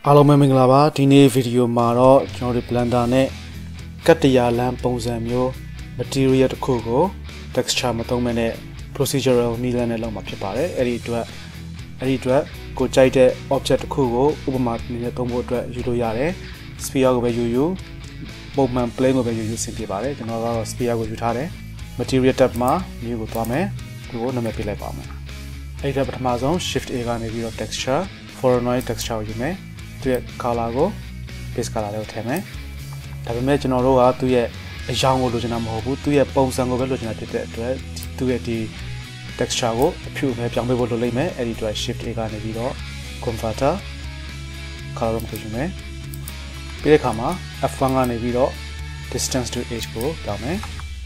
အားလုံးပဲမင်္ဂလာပါဒီနေ့ဗီဒီယိုမှာတော့ကျွန်တော်တို့ Blender နဲ့ကတ်တရာလမ်းပုံစံမျိုး material တစ်ခုကို texture မသုံးမဲ့နဲ့ procedural နည်းလမ်းနဲ့လုပ်မှာဖြစ်ပါတယ်အဲ့ဒီအတွက်ကိုကြိုက်တဲ့ object တစ်ခုကိုဥပမာနည်းနဲ့သုံးဖို့အတွက်ယူလို့ရတယ် sphere ကိုပဲယူပုံမှန် plane ကိုပဲယူဆင်ပြပါတယ်ကျွန်တော်ကတော့ sphere ကိုယူထားတယ် material tab မှာ new ကိုသွားမယ်ဒီကိုနာမည်ပေးလိုက်ပါမယ်အဲ့ဒါပထမဆုံး shift A ကနေပြီးတော့ texture foreign texture ကိုယူမယ်သူရဲ့ color ကို base color လေးကိုထည့်မယ်ဒါပေမဲ့ကျွန်တော်တို့ကသူ့ရဲ့အရောင်ကိုလိုချင်တာမဟုတ်ဘူးသူ့ရဲ့ပုံစံကိုပဲလိုချင်တာဖြစ်တဲ့အတွက်သူ့ရဲ့ဒီ texture ကိုအဖြူပဲပြောင်းပေးဖို့လိုလိမ့်မယ်အဲ့ဒီအတွက် shift A ကနေပြီးတော့ converter color ကိုယူမယ်ပြီးတဲ့အခါမှာ F1 ကနေပြီးတော့ distance to edge ကိုပြောင်းမယ်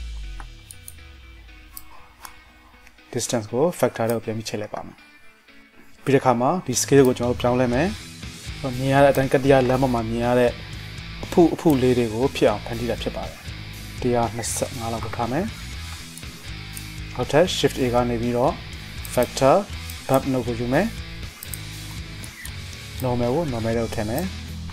distance ကို factor တွေကိုပြန်ပြီးချိန်လိုက်ပါမယ်ပြီးတဲ့အခါမှာဒီ scale ကိုကျွန်တော်တို့ပြောင်းလဲမယ်မြင်ရတဲ့အတိုင်းကတ္တရလမ်းပေါ်မှာမြင်ရတဲ့အဖုလေးတွေကိုဖြစ်အောင်ဖန်တီးတာဖြစ်ပါတယ်125လောက်ကိုထားမယ်နောက်ထပ် shift A ကနေပြီးတော့ factor bump နှုတ်ကိုယူမယ် normal ကို normal လောက်ထည့်မယ်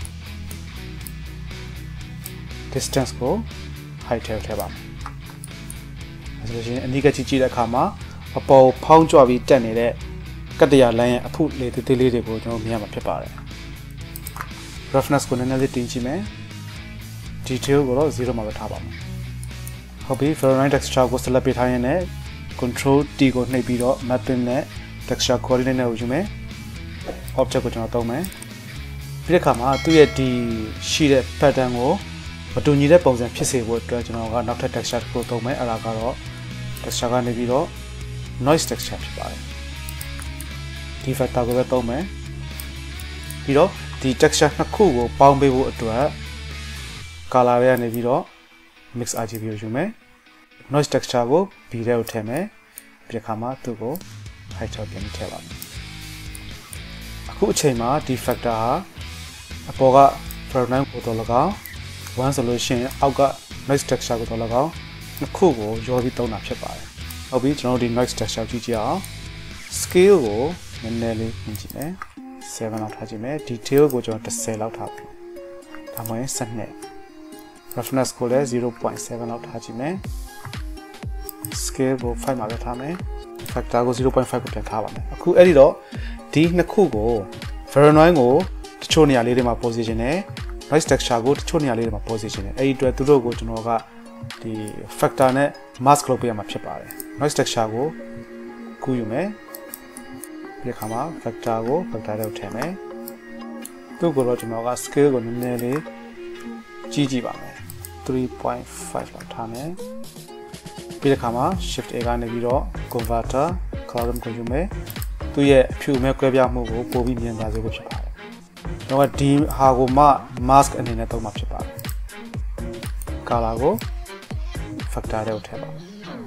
distance ကို height ထည့်ပါမယ်အဲဆိုရင်အနီးကကြည့်တဲ့အခါမှာအပေါ်ဖောင်းကြွပြီးတက်နေတဲ့ကတ္တရလမ်းရဲ့အဖုလေးသေးလေးတွေကိုကျွန်တော်မြင်ရမှာဖြစ်ပါတယ်roughness ကိုနည်းနည်းလေးတင်ကြည့်မယ် detail ကိုတော့0မှာပဲထားပါမယ်ဟုတ်ပြီ foreign texture ကို select ပေးထားရင်လည်း control T ကိုနှိပ်ပြီးတော့ mapping နဲ့ texture coordinate နဲ့ကိုယူမယ် object ကိုကျွန်တော်သုံးမယ်ပြီးတဲ့အခါမှာသူ့ရဲ့ဒီရှိတဲ့ pattern ကိုမတူညီတဲ့ပုံစံဖြစ်စေဖို့အတွက်ကျွန်တော်ကနောက်ထပ် texture တစ်ခုသုံးမယ်အဲ့ဒါကတော့ texture ကနေပြီးတော့ noise texture ဖြစ်ပါတယ်ဒီ factor ကိုပဲသုံးမယ်ပြီးတော့ဒီ texture နှစ်ခုကိုပေါင်းပေးဖို့အတွက် color တွေကနေပြီးတော့ mix RGB ကိုယူမယ် noise texture ကို B ထဲကိုထည့်မယ်ပြီးတဲ့အခါမှာသူ့ကို height ကိုပြန်ထည့်ပါမယ်အခုအချိန်မှာဒီ factor ဟာအပေါ်က foreign ကိုတော့၎င်း one ဆိုလို့ရှိရင်အောက်က noise texture ကိုတော့၎င်းနှစ်ခုကိုရောပြီးသုံးတာဖြစ်ပါတယ်ဟုတ်ပြီကျွန်တော်တို့ဒီ noise texture ကြည့်ကြည့်အောင် scale ကိုနည်းနည်းလေးပြင်ကြည့်မယ်7လောက်ထားကြည့်မယ် detail ကိုကျွန်တော်10လောက်ထားပြီဒါမှမဟုတ်12 roughness ကိုလည်း 0.7 လောက်ထားကြည့်မယ် scale ကို5မှာပဲထားမယ် factor ကို 0.5 ကိုပြန်ထားပါမယ်အခုအဲ့ဒီတော့ဒီနှစ်ခုကို Veronine ကိုတချို့နေရာလေးတွေမှာ position နဲ့ noise texture ကိုတချို့နေရာလေးတွေမှာ position နဲ့အဲ့ဒီအတွက်သူတို့ကိုကျွန်တော်ကဒီ factor နဲ့ mask လုပ်ပေးရမှာဖြစ်ပါတယ် noise texture ကိုကူးယူမယ်ဒီအခါမှာ factor ကို factor လောက်ထည့်မယ်သူ့ကိုတော့ကျွန်တော်က scale ကိုနည်းနည်းလေးကြီးကြည့်ပါမယ် 3.5 လောက်ထားမယ်ပြီးတဲ့အခါမှာ shift A ကနေပြီးတော့ converter color ကိုယူမယ်သူ့ရဲ့အဖြူမဲ့ကွဲပြားမှုကိုပိုပြီးမြင်သာစေဖို့ဖြစ်ပါတယ်ကျွန်တော်ကဒီဟာကိုမှ mask အနေနဲ့သုံးမှာဖြစ်ပါတယ် color ကို factor လောက်ထည့်ပါ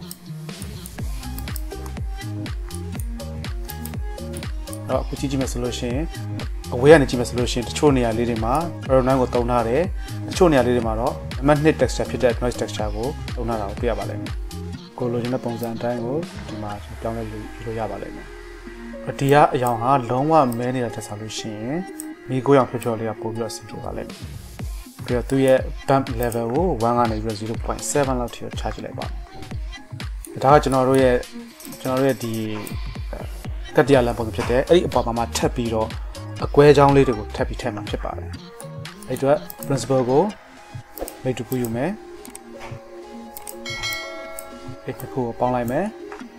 တော့အခုကြည့်မယ်ဆိုလို့ရှိရင်အဝေးကနေကြည့်မယ်ဆိုလို့ရှိရင်တချို့နေရာလေးတွေမှာ Veronine ကိုသုံးထားတယ်တချို့နေရာလေးတွေမှာတော့အမှတ်2 texture ဖြစ်တဲ့ noise texture ကိုသုံးထားတာကိုတွေ့ရပါလိမ့်မယ်ကိုလိုချင်တဲ့ပုံစံအတိုင်းကိုဒီမှာပြောင်းလဲလို့ရပါလိမ့်မယ်ဒီကအရောင်ဟာလုံးဝမဲနေတာတက်ဆောင်လို့ရှိရင်မိကိုရောင်ဖြော်လေးကပို့ပြီးတော့ဆင်ပြေပါလိမ့်မယ်ပြီးတော့သူ့ရဲ့ bump level ကို1ကနေပြီးတော့ 0.7 လောက်ထိချကြည့်လိုက်ပါဒါကကျွန်တော်တို့ရဲ့ဒီကတ္တရလမ်းပုံစံဖြစ်တဲ့အဲ့ဒီအပေါ်မှာထပ်ပြီးတော့အကွဲချောင်းလေးတွေကိုထပ်ပြီးထည့်မှာဖြစ်ပါတယ်အဲ့အတွက် principle ကို make တစ်ခုယူမယ်အဲ့တစ်ခုကိုပေါင်းလိုက်မယ်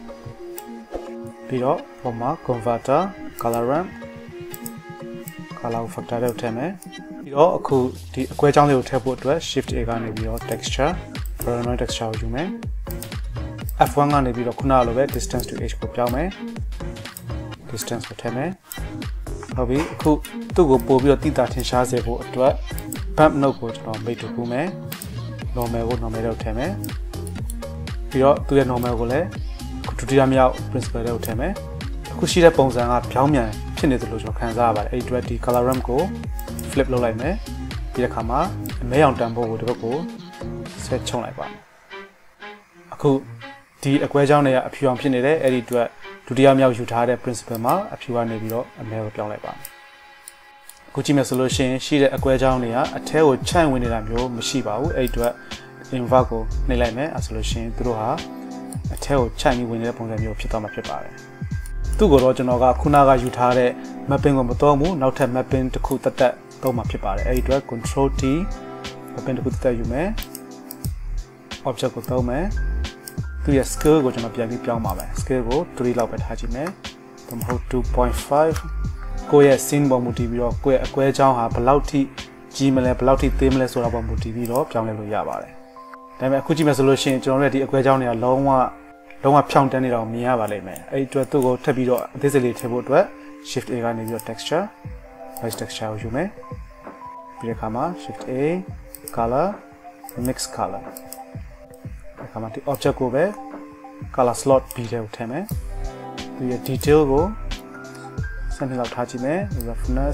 ပြီးတော့ပုံမှာ converter color ramp color factor တွေကိုထည့်မယ်ပြီးတော့အခုဒီအကွဲချောင်းလေးကိုထည့်ဖို့အတွက် shift A ကနေပြီးတော့ texture foreign texture ကိုယူမယ် F1 ကနေပြီးတော့ခုနကလိုပဲ distance to edge ကိုပြောင်းမယ် distance ကိုထည့်မယ်ဟုတ်ပြီအခုသူ့ကိုပို့ပြီးတော့တိတာထင်ရှားစေဖို့အတွက် bump note ကိုကျွန်တော် make တူကူမယ် normal ကို normal လောက်ထည့်မယ်ပြီးတော့သူ့ရဲ့ normal ကိုလည်းဒုတိယမြောက် principle တွေကိုထည့်မယ်အခုရှိတဲ့ပုံစံကပြောင်းပြန်ဖြစ်နေသလိုကျွန်တော်ခံစားရပါတယ်အဲ့ဒီအတွက်ဒီ color ramp ကို flip လုပ်လိုက်မယ်ပြီးတဲ့အခါမှာအမဲအောင်တန်ဖို့ကိုဒီဘက်ကိုဆက်ချုံလိုက်ပါမယ်အခုဒီအကွဲကြောင်းတွေကအဖြူအောင်ဖြစ်နေတယ်အဲ့ဒီအတွက်ဒုတိယမြောက်ယူထားတဲ့ principle မှာအဖြူကနေပြီးတော့အမဲကိုပြောင်းလိုက်ပါမယ်အခုကြည့်မယ်ဆိုလို့ရှိရင်ရှိတဲ့အကွဲကြောင်းတွေကအထဲကိုခြံ့ဝင်နေတာမျိုးမရှိပါဘူးအဲ့အတွက် invert ကိုနှိပ်လိုက်မယ်အဲဆိုလို့ရှိရင်သူတို့ဟာအထဲကိုခြံ့ပြီးဝင်နေတဲ့ပုံစံမျိုးဖြစ်သွားမှာဖြစ်ပါတယ်သူ့ကိုတော့ကျွန်တော်ကခုနကယူထားတဲ့ mapping ကိုမသုံးဘူးနောက်ထပ် mapping တစ်ခုတက်သုံးမှာဖြစ်ပါတယ်အဲ့ဒီအတွက် control T mapping တစ်ခုတက်ယူမယ် object ကိုသုံးမယ်သူရဲ့ scale ကိုကျွန်တော်ပြန်ပြီးပြောင်းပါမယ် scale ကို3လောက်ပဲထားကြည့်မယ်ဒါမှမဟုတ် 2.5 ကိုယ့်ရဲ့ scene ပေါ်မူတည်ပြီးတော့ကိုယ့်ရဲ့အကွဲကြောင်းဟာဘယ်လောက်ထိကြီးမလဲဘယ်လောက်ထိသေးမလဲဆိုတာပေါ်မူတည်ပြီးတော့ပြောင်းလဲလို့ရပါတယ်ဒါပေမဲ့အခုကြည့်မယ်ဆိုလို့ရှိရင်ကျွန်တော်တို့ရဲ့ဒီအကွဲကြောင်းတွေကလုံးဝဖြောင်းတန်းနေတာကိုမြင်ရပါလိမ့်မယ်အဲ့ဒီအတွက်သူ့ကိုထပ်ပြီးတော့အသေးစိတ်လေးထည့်ဖို့အတွက် shift A ကနေပြီးတော့ texture voice texture ကိုယူမယ်ပြီးတဲ့အခါမှာ shift A color mix color အခါမှာဒီ object ကိုပဲ color slot B ထဲကိုထည့်မယ်သူရဲ့ detail ကိုစနစ်လောက်ထားကြည့်မယ် roughness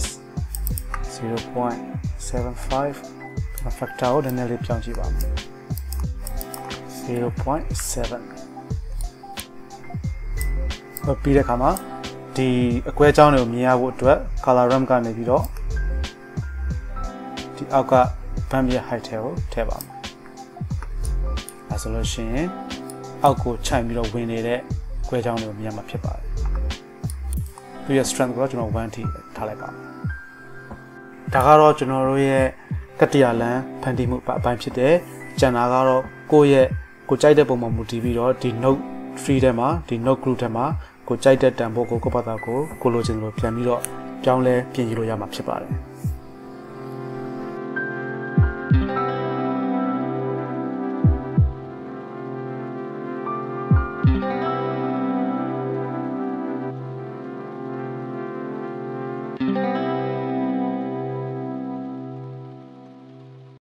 0.75 factor ကိုနည်းနည်းလေးပြောင်းကြည့်ပါမယ် 0.7 ပြီးတဲ့အခါမှာဒီအကွဲကြောင်းတွေကိုမြင်ရဖို့အတွက် color ramp ကနေပြီးတော့ဒီအောက်က bump ရဲ့ height ထဲကိုထည့်ပါမယ်အဲဆိုလို့ရှိရင်အောက်ကိုခြိုင်ပြီးတော့ဝင်နေတဲ့ကွဲကြောင်းတွေကိုမြင်ရမှာဖြစ်ပါတယ်သူရဲ့ strength ကိုကျွန်တော်1 ထိထားလိုက်ပါမယ်ဒါကတော့ကျွန်တော်တို့ရဲ့ကတ္တရာလန်ဖန်တီးမှုအပိုင်းဖြစ်တယ်ကျန်တာကတော့ကိုကြိုက်တဲ့ပုံမှာမူတည်ပြီးတော့ဒီ note 3ထဲမှာဒီ note group ထဲမှာကိုကြိုက်တဲ့တန်ဖိုးကိုဘာသာကိုလိုချင်လို့ပြန်ပြီးတော့ပြောင်းလဲပြင်ယူလို့ရမှာဖြစ်ပါတယ်